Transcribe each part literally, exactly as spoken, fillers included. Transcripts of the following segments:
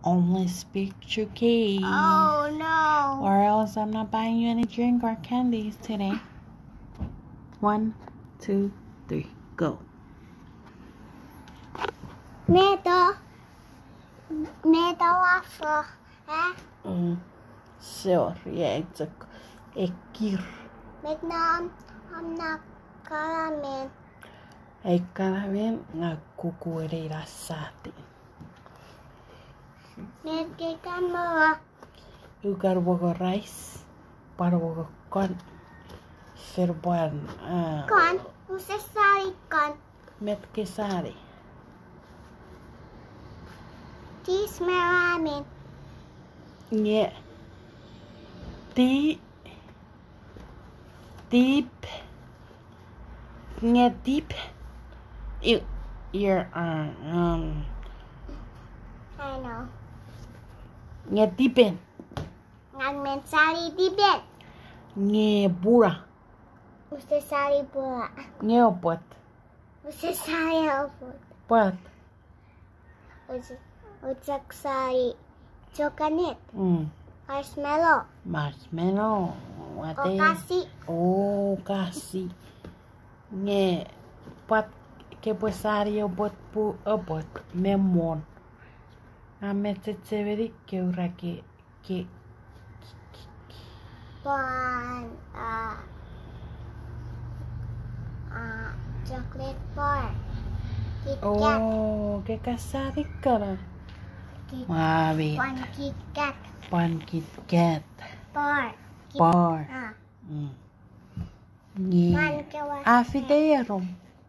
Only speak to Key. Oh no. Or else I'm not buying you any drink or candies today. One, two, three, go. Metal. Metal waffle. Eh? Mm. Sure, yeah, it's a, a kir. Vietnam. I'm not caramel. Ei caramel nga kukuereira sati. Nete camera. You got wogo rice, para wogo con. Serbuan. Ah. Con. Usa sari con. Met kesari. Tis ramen. Yeah. Deep. Deep. Yeah, deep. You, you're, uh, um. I know. Yeah, deepen. Ngagmen sari dibet. Yeah, bura. Usa sari pula. Yeah, but. Usa sari oput. But. Usa usa sari chocolate. Mm. Marshmallow. Marshmallow. What O is? kasi. Oh, kasi. Yeah. But. Que pues ario bot pu abot memon. A metet severi que ura que que Bon. Uh, uh, chocolate bar. Kit Kat. oh que casari cara. Kit, Mavi. One Kit Kat. Pan Kit Kat. Bar. Kit, Bar. Ah. Mm. Yeah. One kawa. Afidero.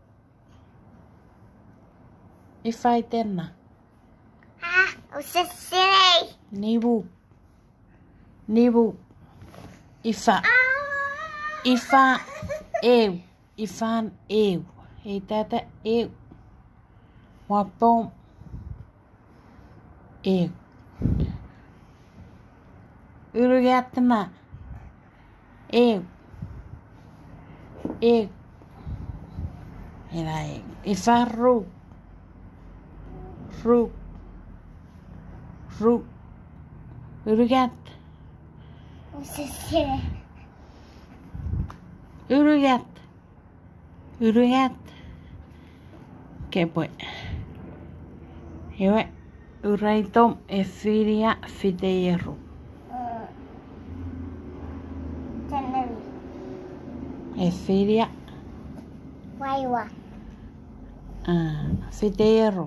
If I didn't. Ah. Usa siri. Nibu. Nibu. Ifa. Ah. Ifa. Eu. Ifan eu. Eitata eu. Wapom. Eu. Urugatna. Eu. Eu. Era eu. Ifa ru. Ru. Ru. Urugat. Usa siri. Urugat. Urugat. Que pues. Eu uraitom efiria fideiro. Uh, January. Efiria Waiwa. ah fideiro.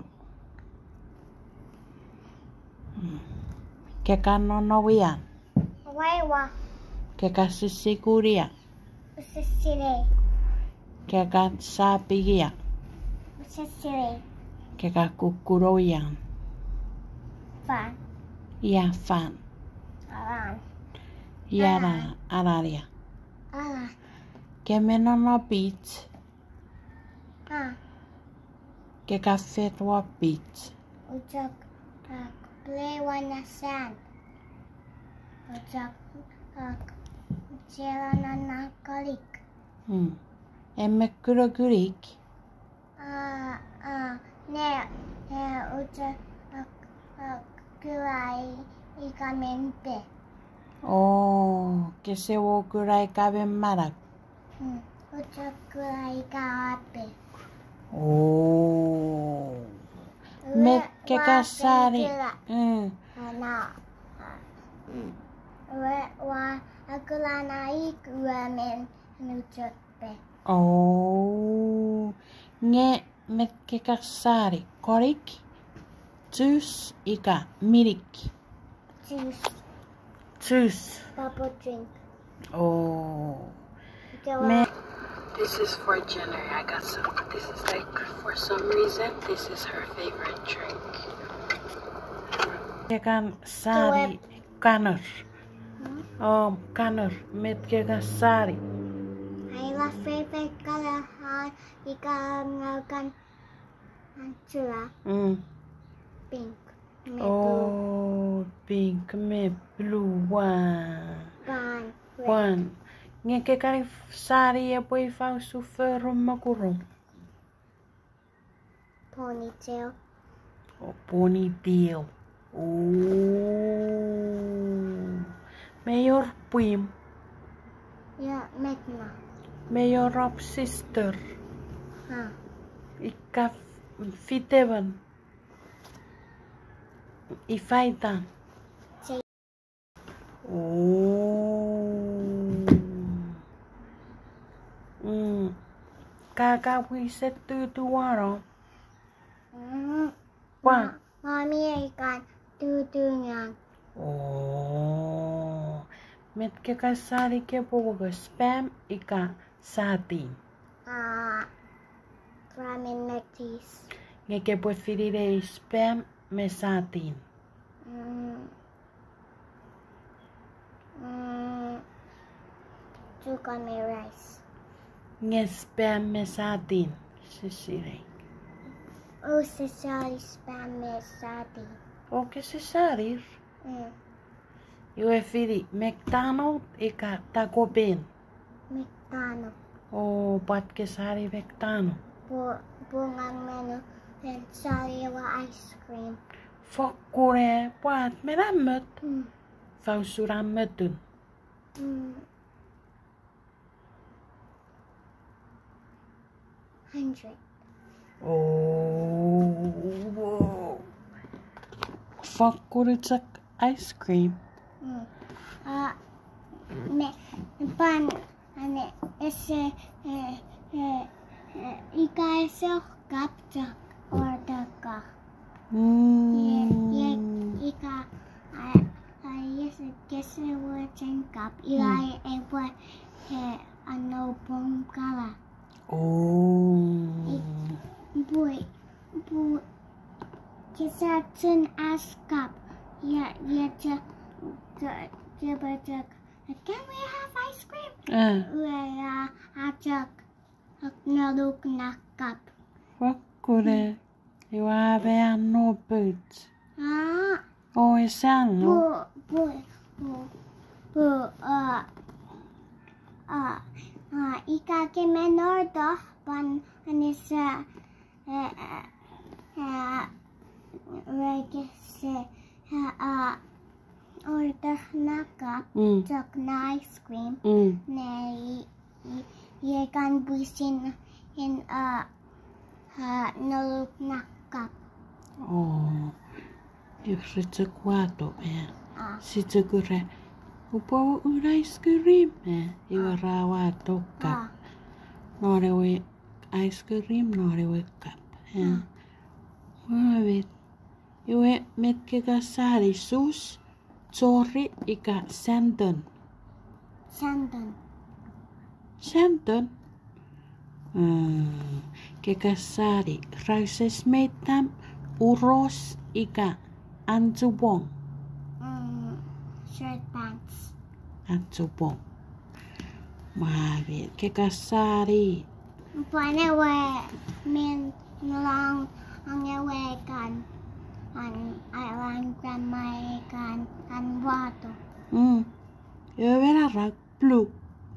Que cano no vian. Waiwa. Que casi seguria. Usa siri. Que ca sapigia. Usa siri. Que ca kukuroyan. Fan. Ia fan. Alan. Iara araria. Ala. Que menono beach. Ah. Que café tua beach. Ujak. Uh, play one na sand. Ujak. Uh, Jelana na kalik. Hmm. Emme kuro gurik. Ah. Ah. Ne. Ne. Ujak. Uh, uh, kurai. Ikamente. Oh, que se wo kurai cabe marak. Hmm. Ujak kurai kape. Oh. Me que casari. Hmm. Ana. Wa wa akulanai ramen nujak pe. Oh. Nge me que casari. Korik. Juice ika mirik. Juice. Juice. Bubble drink. Oh. Go Me. on. This is for Jenner. I got some. This is like, for some reason, this is her favorite drink. Kekan sari kanur. Oh, kanur. Met kekan sari. I love favorite color ha ikan antara Mm. pink. Me Oh, pink me blue one. blue. Red. One. Nge kekan sari e poi fa su ferro makurum. Ponytail. Oh, ponytail. Oh. Mayor Puim. Ja, Metna. Mayor of sister. Ha. Ika fitevan. Ifaitan. Say. Oh. Mm. Kakawi setu tuaro. Mm. Wah. Mami ikan tutungan. Oh. Met ke kasari ke pogo spam ika sati. Ah. Raminitis. Nge ke preferire spam me satin. Mm. Mm. Suka me rice. Nge spam me satin. Sisire. Oh, sesali spam me sati. O ke sisarir. Mm. Eu e firi McDonald ika Taco Bell. Mekano. O pat ke sari McDonald. Bu bungang menu and sariwa ice cream. Fokkure pat merämmöt. Mm. Fausurämmötyn. Mm. Hundred. Oh. Fakkuritsak ice cream. Mm. Ah, me pan ane esse eh eh eh ika esse kapta ordaka. Ye ye Mm. ika ah ah yes kesse wuchen kap ika e bua eh ano pongkala. Oh. Boy bu kessa tun askap. Yeah yeah ja ja ja bajak. Can we have ice cream? Ah. Where ajak naluk nakap. Fakkure. Eu ave anno boots. Ah, O e sanno. bu bu bu bu ah ah ah ika ke menor dah pan anisa eh eh regese ah order nakap Mm. jak na ice cream. Mm. Nee, je kan buisin in a uh, naluk nakap. Oh. Eu ritse quato eh. Ah, Sitten kure. Upo ura ice cream eh. Eu rawa tokka. ah, Nore we ice cream nore we kap. Eh. Vet. Eu e metke kasari sus. Sorry ika senten. Sandon. Senten. Hmm. Ke kasari raises metam uros ika anjubong. Mm, shirt pants. Anjubong. Mavet ke kasari. Pwede we min lang ang ewe kan an alang grandma kan an wato. Hmm. Eu vera rak blue.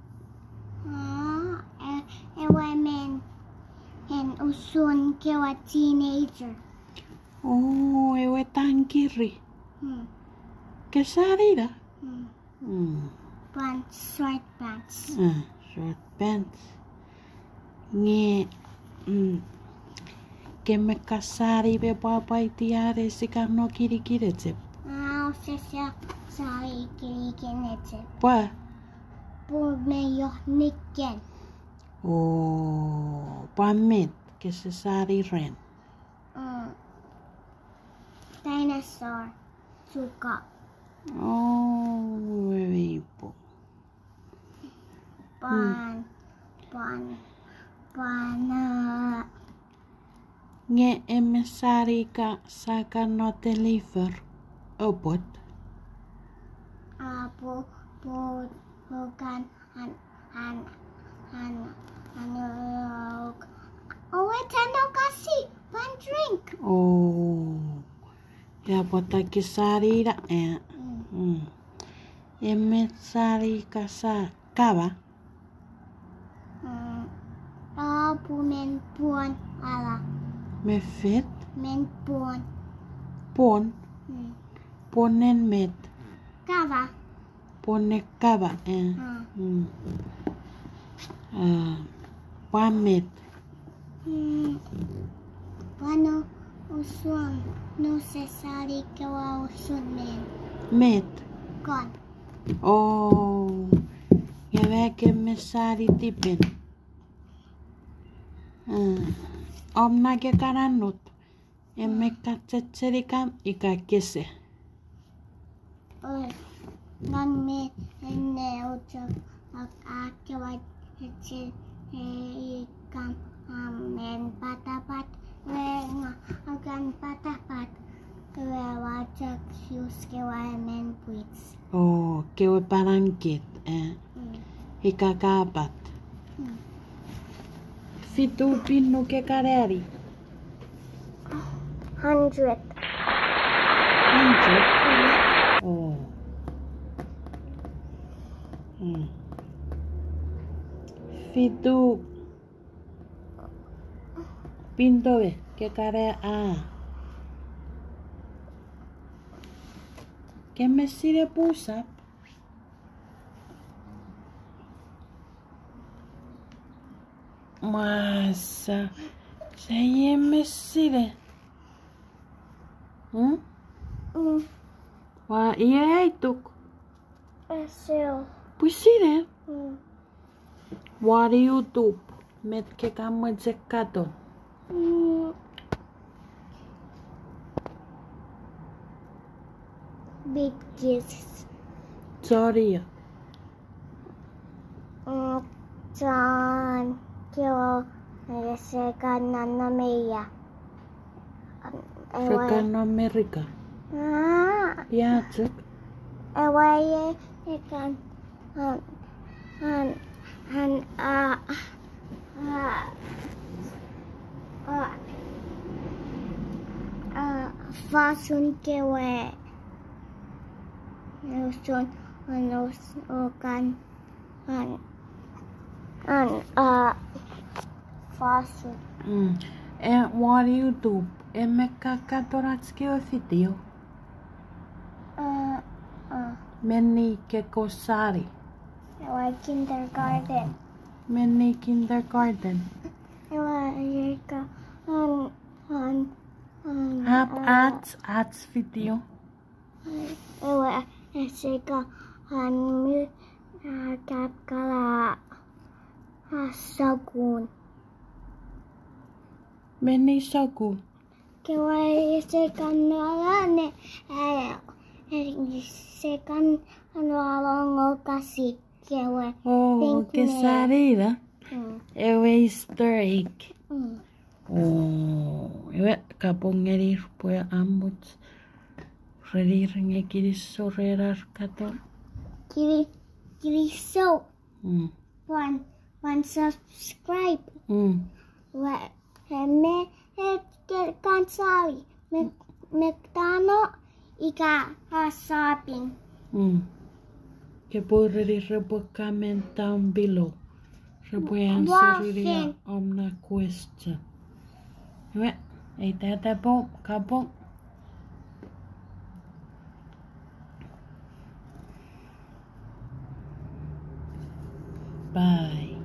Ah, e ewe min en usun kewa teenager. Oh, eu e tankiri. Hmm. Kesari da. Hmm. Hmm. Pants, short pants. Ah, short pants. Nge. Hmm. Ke me kasari be papai tiare sikano kiri kiri tsep. Ah, sesya sari kiri kinete. Pa. Bu me yo nikken. Oh, pamit ke sesari ren. Mm. Dinosaur. Suka. Oh, wewipo. Pan. Pan. Pan. Uh, Nge emesari ka sakano deliver. Obot. uh, bu, bu, bukan an, an, an, an, oh, wait, ano kasi? Pan drink. Oh. Ya bota kisari da eh. Mm. Hmm. Emesari ka sa kaba. Mm. Ah, bu men puan ala. Me fit. Men puan. Pon. Mm. Ponen met. Kava. Pone kava. Eh. Hmm. Hmm. Ah, pamet. Hmm. Ano usun? No se sari kewa usun men. Met. Kon. Oh. Ja väke me saari tipen. Ah. Omnake karannut. Emme katsetserikam ika kese. Oi. Nan me enne ujo akewa etse ikam amen patapat wenga akan patapat wajak sius kewa men puits. Oh, kewe parangkit. Eh. Hmm. Ika kaapat. Hmm. Fitu pinnu ke kareari. Hundred. Hundred. Oh. Hmm. Fitu pintowe ke kare a. Ke messire pusap. Masa saya messire. Hmm? Hmm. Wa iya ituk. Eseo. Puisire. Hmm. What YouTube? Met ke kamu zekaton. Hmm. Big gifts. Sorry. Hmm. John. Kyo. Second Nanameya. Frekan Amerika. Ah. Ya, cek. Ewaye ikan. Han. Han. Han. Ah. Ah. Ah. Ah. Fasun kewe. Nusun. Nus. Okan. Han. Han. Ah. Fasun. Mm. Eh, what YouTube? Emme kakatoratski o video. Ah. Ah. Meni ke kosari. Ewa kindergarten. Meni kindergarten. Ewa yeka. Han. Han. Han. Hap ah, ads, ads video. Ewa eseka. Han mi. Kap kala. Sagun. Meni soku. Kewa eseka nalane. Eh. Sekan ano alongo kasi. Kewa. Oh, Pink ke me. sarira. Hmm. Ewe Easter egg. Hmm. Oh, ewe kapongeri puya ambuts. Rerir ngekiri sorerar kator. Kiri. Kiri so. Hmm. One. One subscribe. Hmm. Wa. Me. Kan sali. Mektano. Ika. Ha shopping. Hmm. Que podré comment down below. Repuoi answeriria omna question. Hyvä. Ei tätä po kapon. Bye.